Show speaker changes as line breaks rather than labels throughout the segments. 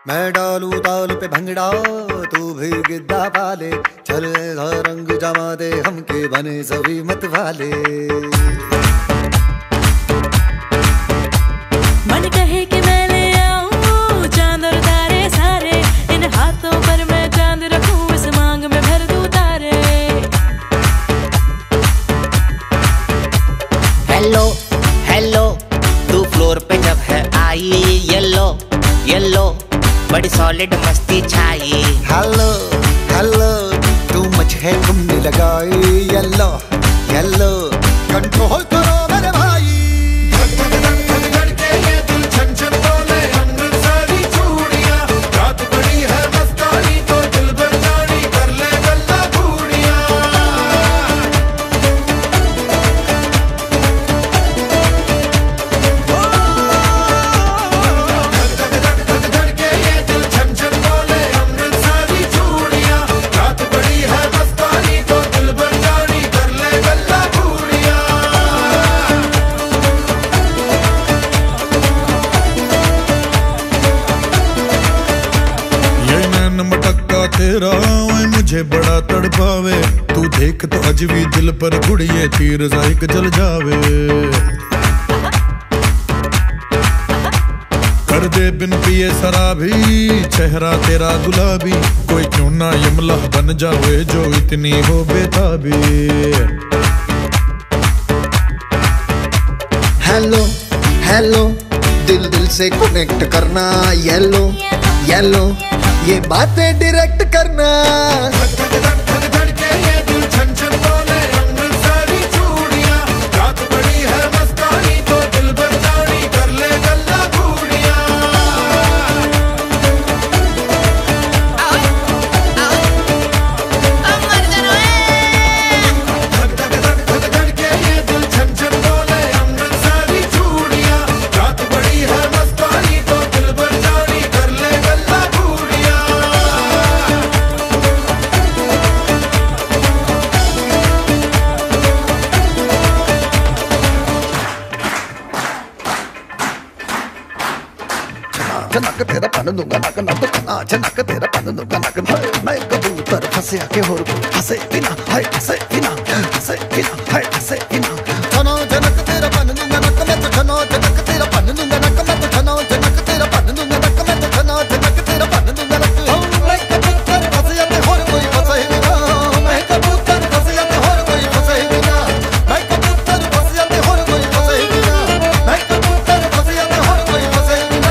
मैं डालू ताल पे भंगड़ा तू भी गिद्दा पाले, चल ऐसा रंग जमा दे हमके बने सभी मत वाले।
मन कहे कि मैं ले आऊं चांद और तारे सारे, इन हाथों पर मैं चांद रखूं, इस मांग में भर दूं तारे।
हेलो हेलो तू फ्लोर पे जब है आई, येलो येलो बड़ी सॉलिड मस्ती छाई।
हेलो हेलो तू मच है तुमने लगाई, येलो येलो कंट्रोल करो मेरे भाई।
तेरा मुझे बड़ा तड़पावे, तू देख तो अज भी दिल पर गुड़िए तीर जाइक जल जावे। कर दे बिन पिए शराबी चेहरा तेरा गुलाबी, कोई क्यों ना यमला बन जावे जो इतनी हो बेताबी।
हेलो हेलो दिल दिल से कनेक्ट करना, येलो येलो ये बातें डायरेक्ट करना। नक तेरा पन दूंगा नक नक नाच नक तेरा पन दूंगा नक। मैं कबूतर फंसे आके होर को फंसे बिना हाय फंसे बिना फंसे बिना हाय फंसे बिना। छनो जनक तेरा पन दूंगा नक मैं तो छनो जनक तेरा पन दूंगा नक मैं तो छनो जनक तेरा पन दूंगा नक मैं तो छनो जनक तेरा पन दूंगा नक। मैं कबूतर फंसे आके होर कोई फंसे बिना, मैं कबूतर फंसे आके होर कोई फंसे बिना, मैं कबूतर फंसे आके होर कोई फंसे बिना, मैं कबूतर फंसे आके होर कोई फंसे बिना।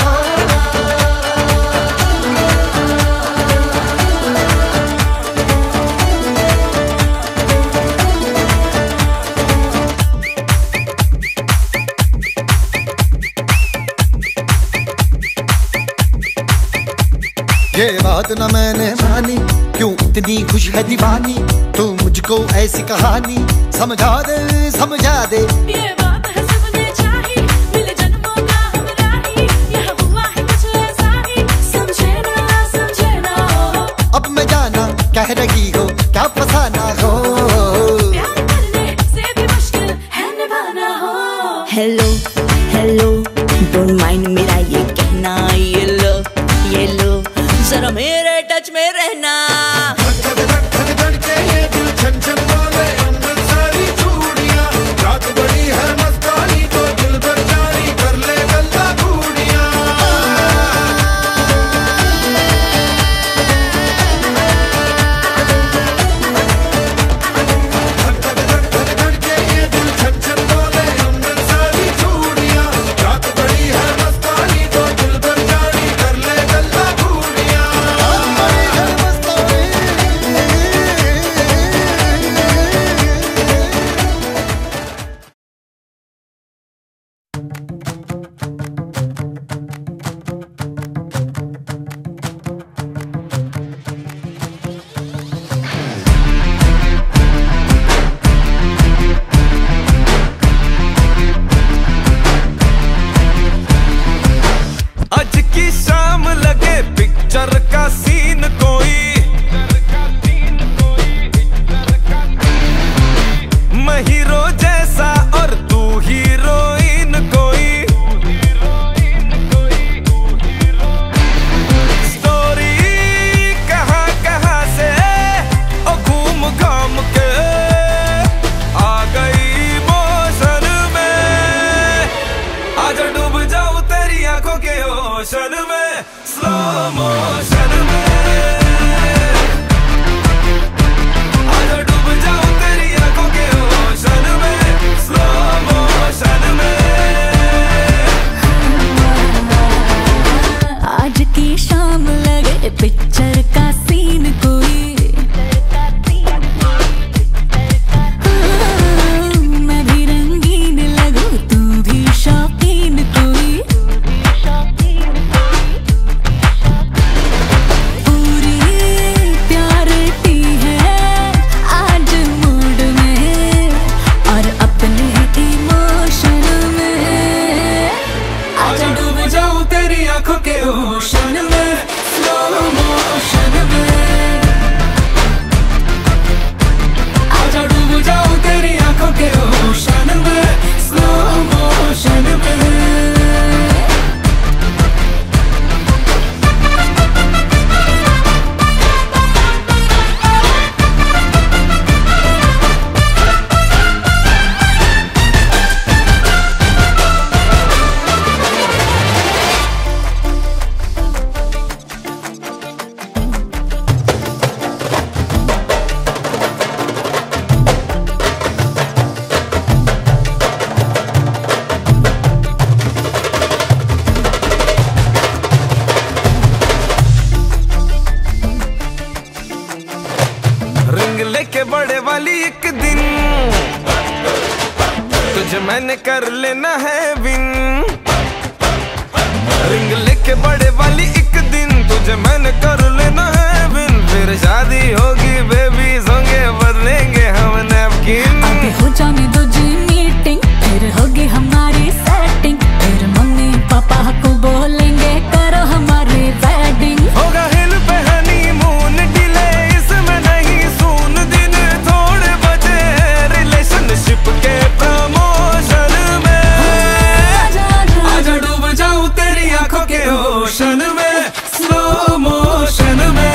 ये बात न मैंने मानी, क्यों इतनी खुश है दीवानी, तू मुझको ऐसी कहानी समझा दे।
ये बात है सबने चाही, मिले जन्मों का हम राही, यह हुआ है कुछ ऐसा ही, समझे ना हो।
अब मैं जाना कह रही हो क्या फसाना हो,
प्यार करने से भी मुश्किल है निभाना हो।
हेलो हेलो डोंट माइंड मेरा ये कहना, येलो येलो जरा मेरे टच में रहना।
लेके बड़े वाली एक दिन तुझे मैंने कर लेना है विन। रिंग लेके बड़े वाली एक दिन तुझे मैंने कर लेना है विन। फिर शादी होगी बेबी होंगे बदलेंगे हम नैपकिन।
अभी हो जाने दो जी मीटिंग फिर होगी हमारी सेटिंग। फिर मम्मी पापा को बोलेंगे करो हमारी वेडिंग।
होगा हिल पे हनीमून डिले इसमें नहीं सून दिन थोड़े बचे रिलेशनशिप के प्रमोशन में। आजा डूब जाऊं तेरी आंखों के ओशन में स्लो मोशन में।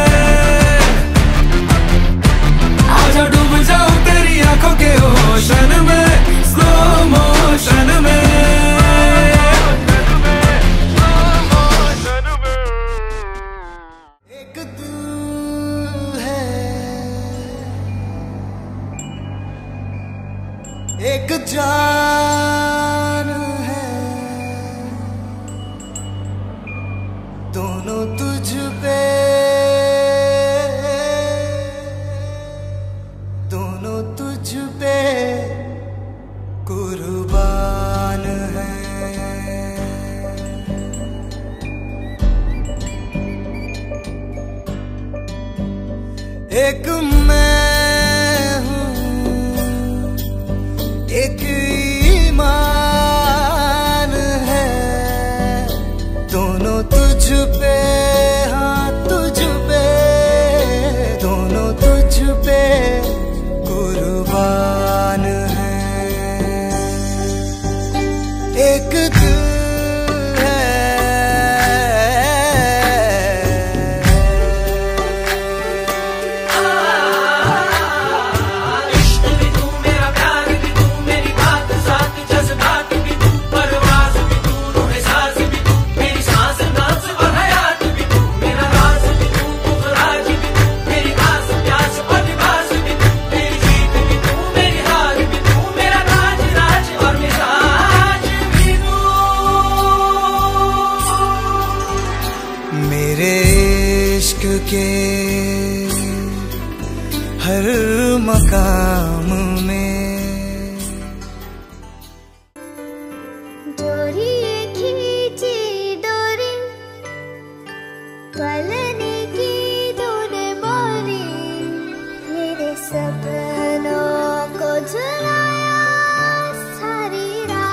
आजा डूब जाऊं तेरी आंखों के ओशन में स्लो मोशन में।
एक दिल है एक जान है दोनों तुझ पे दोनों तुझ पे कुर्बान है। एक मैं हूँ एक ईमान है दोनों तुझ पे हाँ तुझ पे दोनों तुझ पे कुर्बान है। एक दिल है मेरे इश्क के हर मकाम में।
डोरी खींची डोरी पलने की तूने बोली मेरे सपनों को जलाया सारी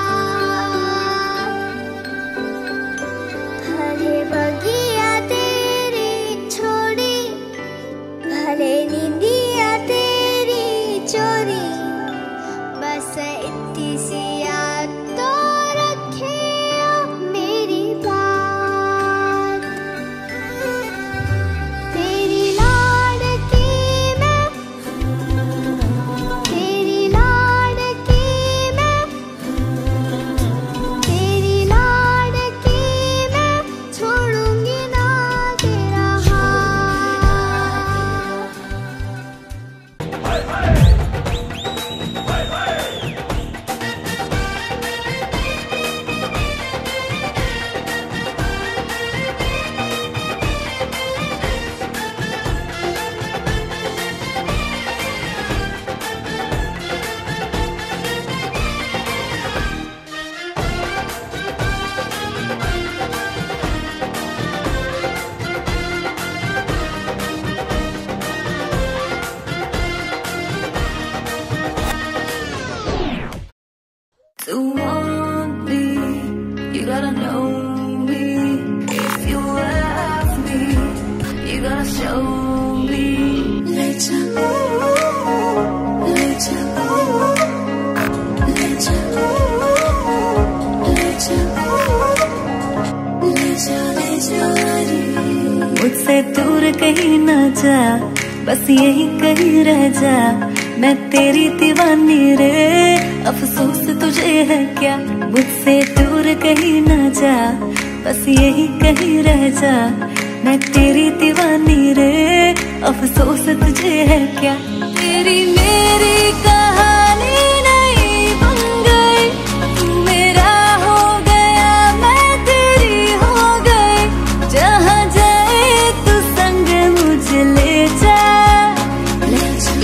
रात। भले बगिया तेरी छोड़ी भले नींदिया तेरी चोरी बस इतनी सी याद तो रखे मेरी बात। तेरी लाडकी मैं तेरी लाडकी मैं तेरी लाडकी मैं छोड़ूंगी ना तेरा हाथ।
To want me, you gotta know me. If you love me, you gotta show me. Let you go, let you go, let you go, let you go, let you go.
मुझसे दूर कहीं ना जा बस यही कहीं रह जा। मैं तेरी दीवानी रे अफसोस तुझे है क्या। मुझसे दूर कहीं ना जा बस यही कहीं रह जा। मैं तेरी दीवानी रे अफसोस तुझे है क्या। तेरी मेरी कहानी नहीं बन गई तू मेरा हो गया मैं तेरी हो गई। जहाँ जाए तू संग मुझे ले जा ले जा।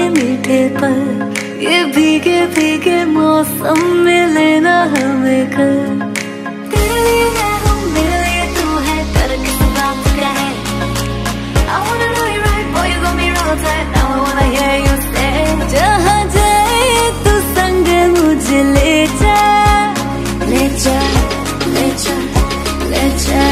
मीठे पल, ये भीगे भीगे मौसम में लेना हमें कर। तेरे लिए मैं हूँ, मेरे लिए तू है, कर किस बात का है। I wanna know you right, boy, you got me wrong tight. Now I wanna hear you say, जहाँ जाए तू संग मुझे ले जा, ले जा, ले जा, ले जा,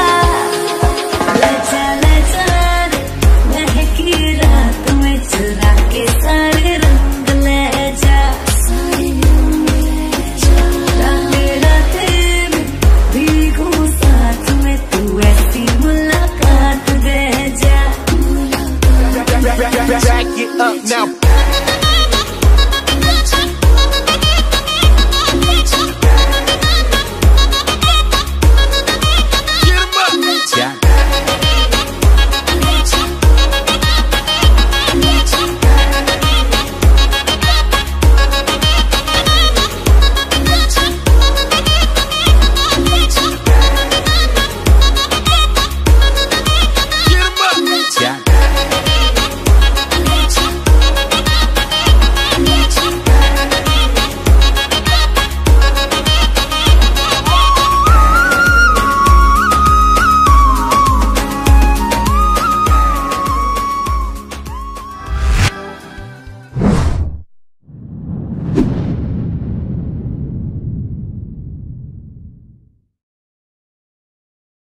ले जा, ले जा। महकी रात में चुरा के सारे रंग ले जा, सारे रंग ले जा। राते राते में भीगू साथ में, तू ऐसी मुलाकात दे जा।
Back it up now.